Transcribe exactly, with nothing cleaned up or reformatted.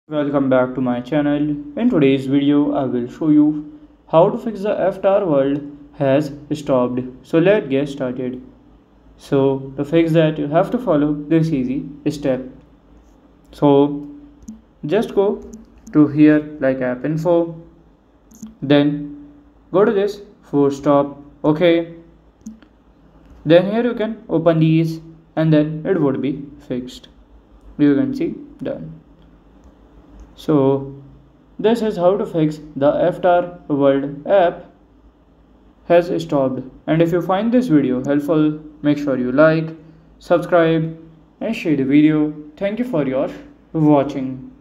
Welcome back to my channel. In today's video I will show you how to fix the avatar world has stopped. So let's get started. So to fix that you have to follow this easy step. So just go to here like app info, then go to this force stop. Okay, then here you can open these and then it would be fixed. You can see done. So this is how to fix the avatar world app has stopped. And if you find this video helpful, make sure you like, subscribe and share the video. Thank you for your watching.